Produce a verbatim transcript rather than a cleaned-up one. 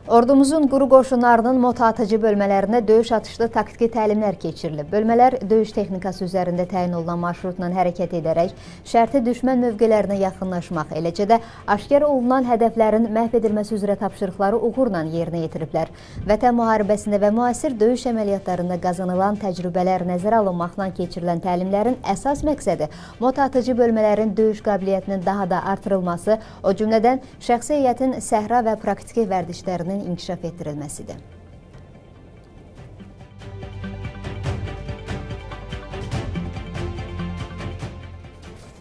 Ordumuzun quru qoşunlarının mota atıcı bölmələrində döyüş atışlı taktiki təlimlər keçirilib. Bölmələr döyüş texnikası üzərində təyin olunan marşrutla hərəkət edərək şərti düşmən mövqelərinə yaxınlaşmaq, eləcə də aşkar olunan hədəflərin məhv edilməsi üzrə tapşırıqları uğurla yerinə yetiriblər. Vətən müharibəsində və müasir döyüş əməliyyatlarında qazanılan təcrübələr nəzərə alınmaqla keçirilən təlimlərin əsas məqsədi mota atıcı bölmələrin döyüş qabiliyyətinin daha da artırılması, o cümlədən şəxsi heyətin səhra və praktiki vərdişlərinin inkişaf etdirilməsidir.